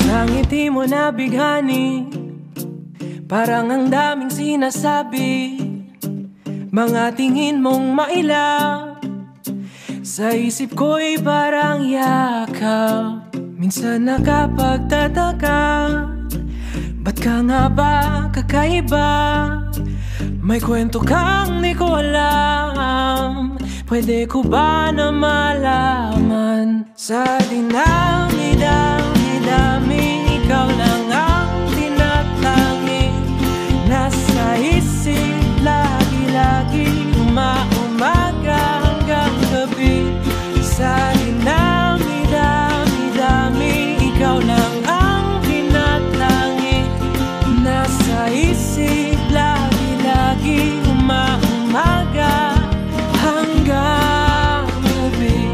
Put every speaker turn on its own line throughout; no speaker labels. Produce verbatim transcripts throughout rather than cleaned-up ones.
Ang ngiti mo na bighani, parang ang daming sinasabi. Mga tingin mong mailap, sa isip ko'y parang yakap. Minsan nakapagtataka, ba't ka nga ba kakaiba? May kwento kang di ko alam, pwede ko ba na malaman? Sa dinami-dami-dami, ikaw lang ang tinatangi. Nasa isip lagi-lagi, umaumaga hanggang gabi. Sa dinami-dami-dami, ikaw lang ang tinatangi. Nasa isip lagi-lagi, umaumaga hanggang gabi.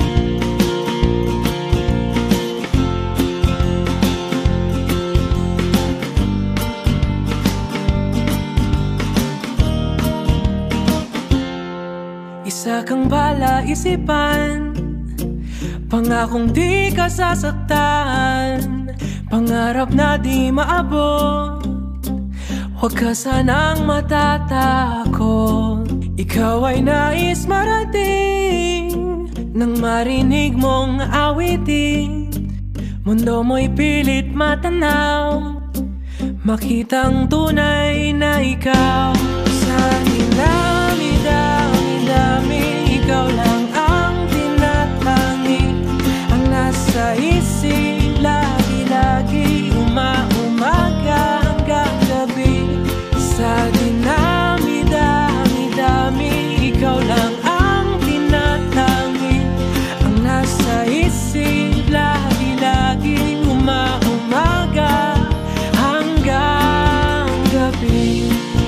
Isa kang bala-isipan, pangakong di ka sasaktan, pangarap na di maabot. Huwag ka sanang matatakot, ikaw ay nais marating. Nang marinig mong awitin, mundo mo'y pilit matanaw, makitang tunay na ikaw. Sa dinami-dami-dami, ikaw lang ang tinatangi. Ang nasa isip lagi-lagi, umaumaga hanggang gabi. Sa dinami-dami-dami, ikaw lang ang tinatangi. Ang nasa isip lagi-lagi, umaumaga hanggang gabi.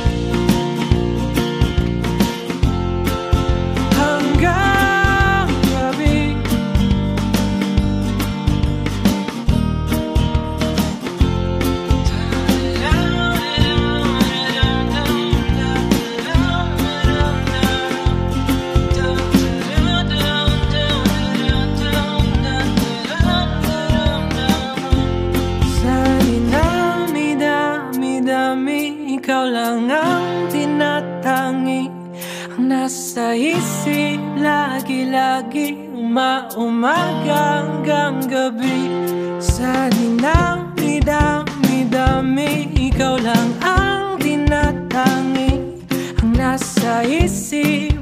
Hanggang gabi. Sa dinami-dami-dami, ikaw lang ang tinatangi. Ang nasa isip lagi-lagi, umaumaga hanggang gabi. Sa dinami-dami-dami, ikaw lang ang tinatangi. Ang nasa isip